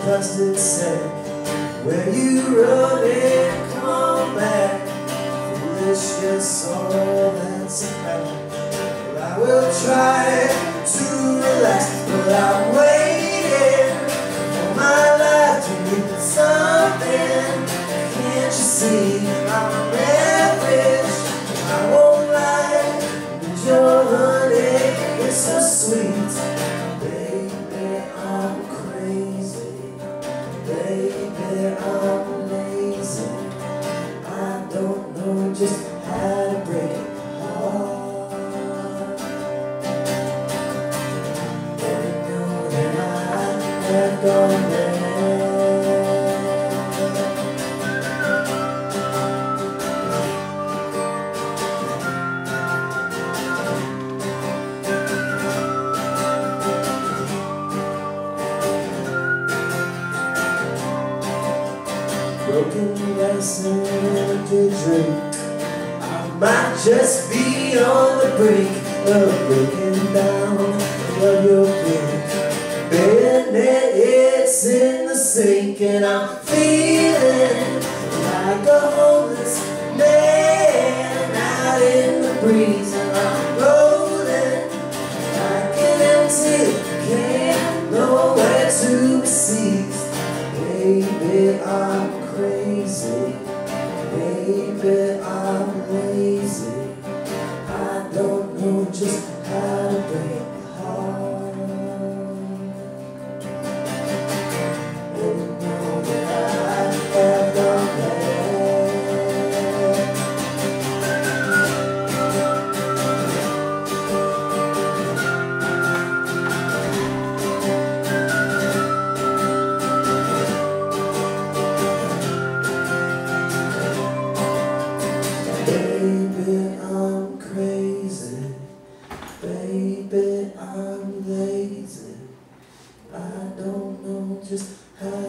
dusted sand. Where you running, come on back. Foolishness, all that's a fact. Well, I will try to relax, but I'm waiting for my life to mean something. Can't you see I'm a red I won't lie, but your honey is so sweet. Baby, I'm crazy. Baby, I'm lazy. I don't know just how to break it apart. Let me know that I have gone there. Broken glass and empty drink. I might just be on the brink of breaking down. Love your pink Bayonet, it's in the sink, and I'm feeling like a homeless man out in the breeze, and I'm rolling like an empty can, nowhere to be seized. Baby, I'm crazy. Baby, I'm lazy. I don't know just how to break my heart. And you know that I have gone there. Baby, I'm crazy. Baby, I'm lazy. I don't know just how